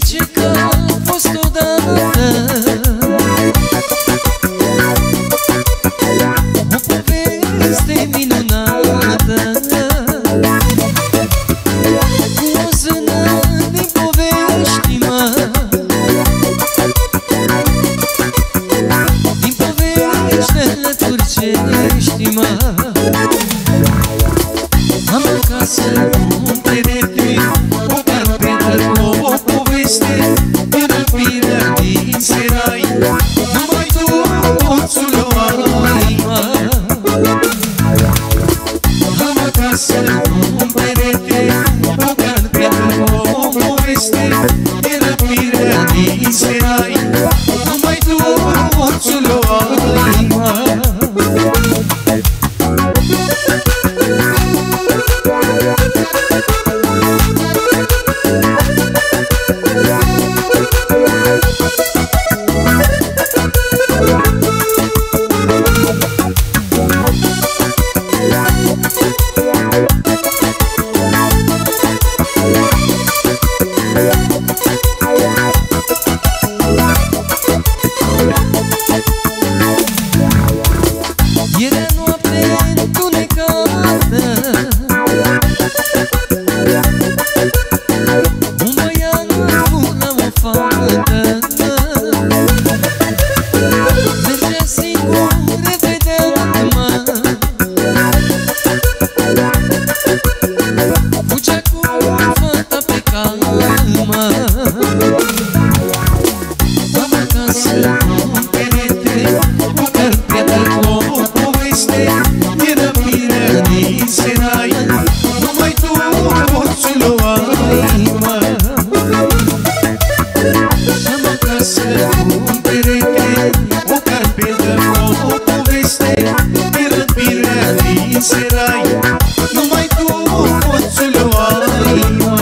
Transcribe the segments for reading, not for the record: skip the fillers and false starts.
zice că a fost odată o poveste minunată, cu o zână din povești-mă, din poveștile turcești-mă. Am acasă un perete, o carpetă cu o poveste, răpirea din serai, numai tu poți o ai. Am acasă un perete, o carpetă cu o poveste, răpirea din serai, numai tu poți o ai. Era noapte întunecată, un băiat la o fată, mergea singur repede-mă, fugea cu fata pe calmă. Am acasă un perete, o carpetă cu o poveste, e răpirea din serai, numai tu poți o ai, mă. Am acasă un perete, o carpetă cu o poveste, e răpirea din serai, numai tu poți o ai, mă.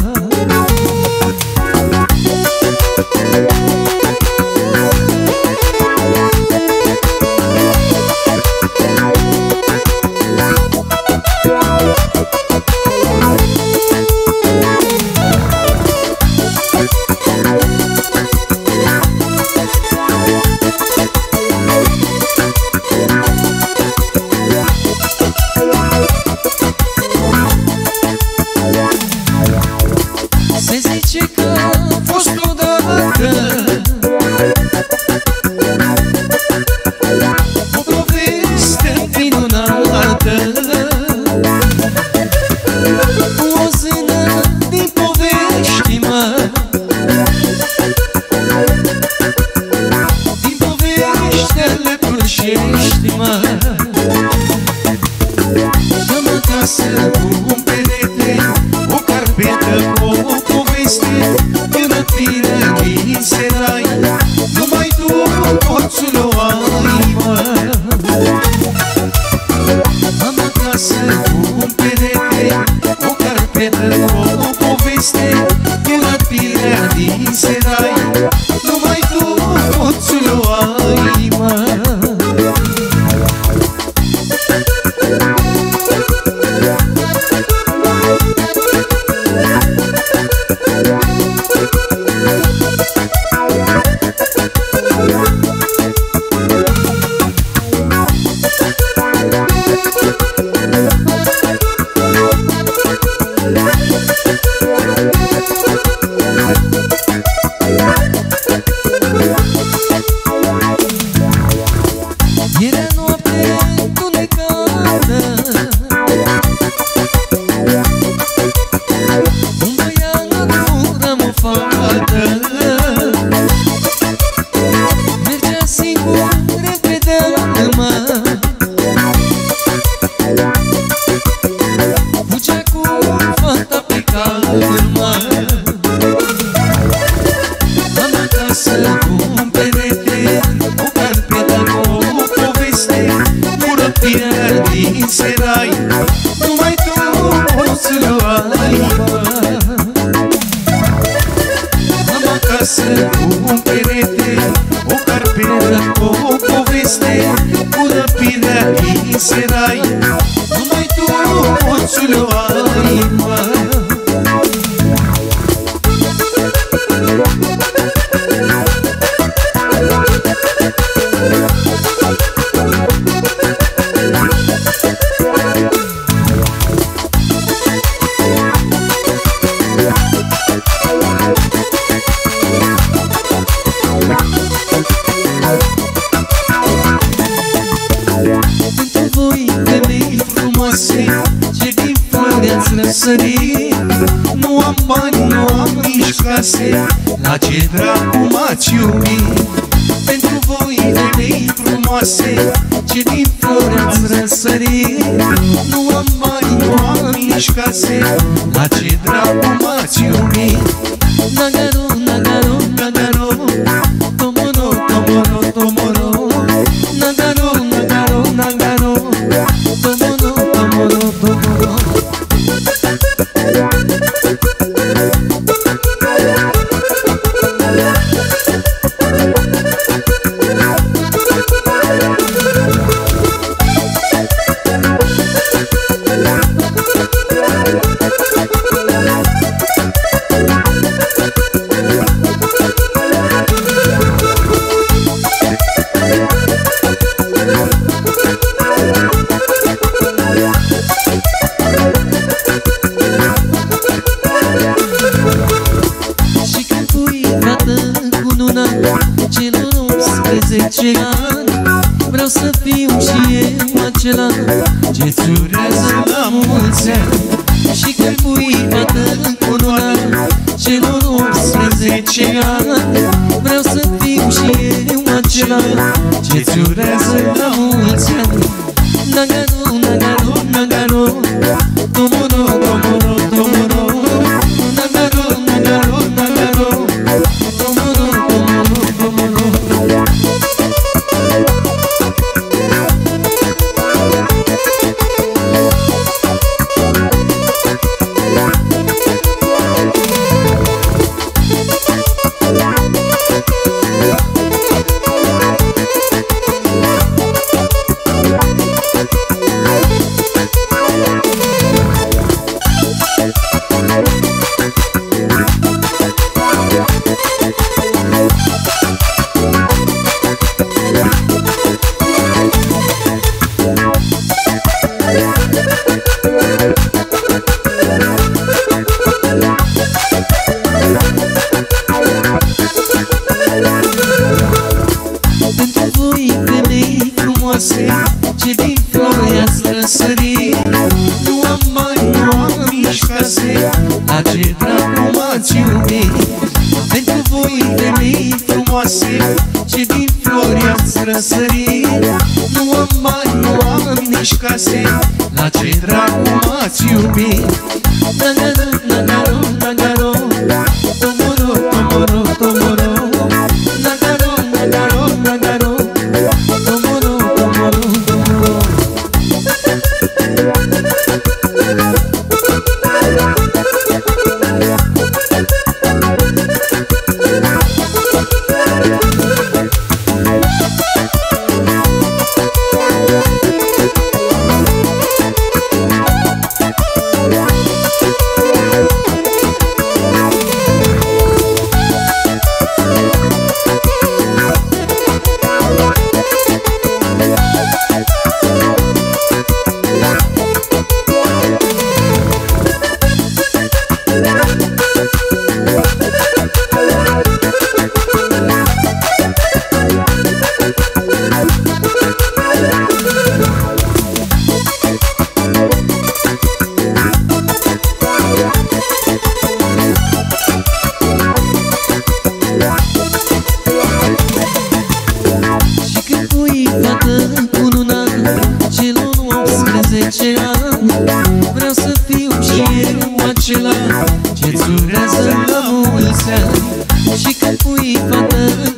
Se zice că a fost odată o poveste minunată, cu o zână din povești-mă, din poveștile turcești-mă. Am acasă un perete, o carpetă cu o poveste, e răpirea din serai, numai tu poți o ai, mă. Am acasă un perete, o carpetă cu o poveste, e răpirea din serai, numai tu poți o ai, mă. Era noapte întunecată, un băiat la o fată, mergea singur repede-mă, fugea cu fata pe calmă. Am acasă un perete, o carpetă cu o poveste, cu răpirea din serai, numai tu poți o ai, mă. Am acasă un perete, o carpetă cu o poveste, cu răpirea din serai, numai tu poți o ai, mă. la ce dracu m-ați iubit. Pentru voi, femei frumoase, ce din flori ați răsărit. Nu am bani, nu am nici case, la ce dracu m-ați iubit. Nagaro, nagaro, nagaro, tomoro, tomoro, tomoro. Nagaro, nagaro, nagaro, tomoro, tomoro, tomoro. Vreau să fiu și eu acela ce-ți urează la mulți ani. Și când pui fată încununa celor 18 ani, vreau să fiu și eu acela ce-ți urează la mulți ani. Nagaro, nagaro, nagaro, tomoro, tomoro, tomoro. Nagaro, nagaro, nagaro, tomoro, tomoro, tomoro. Ce din flori ați răsărit. Nu am bani, nu am nici case, la ce dracu m-ați iubit. Pentru voi, femei frumoase, ce din flori ați răsărit. Nu am bani, nu am nici case, la ce dracu m-ați iubit. Nagaro, nagaro, nagaro, tomoro, tomoro, tomoro. Nagaro, nagaro, nagaro, tomoro, tomoro, tomoro. Vreau să fiu și eu acela ce-ți urează la mulți ani. Și când pui fată